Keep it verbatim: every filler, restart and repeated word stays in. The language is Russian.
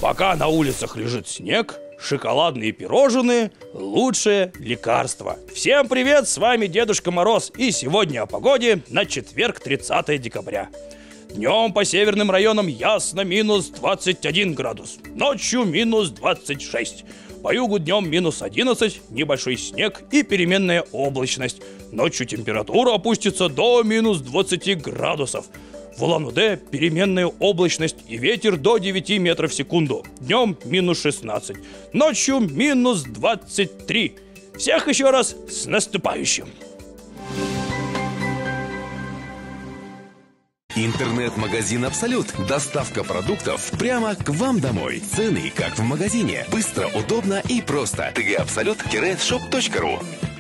Пока на улицах лежит снег, шоколадные пирожные – лучшее лекарство. Всем привет, с вами Дедушка Мороз, и сегодня о погоде на четверг, тридцатое декабря. Днем по северным районам ясно минус двадцать один градус, ночью минус двадцать шесть. По югу днем минус одиннадцать, небольшой снег и переменная облачность. Ночью температура опустится до минус двадцати градусов. В Улан-Удэ переменная облачность и ветер до девяти метров в секунду. Днем минус шестнадцать, ночью минус двадцать три. Всех еще раз с наступающим! Интернет-магазин «Абсолют». Доставка продуктов прямо к вам домой. Цены, как в магазине. Быстро, удобно и просто. тэ гэ абсолют шоп точка ру.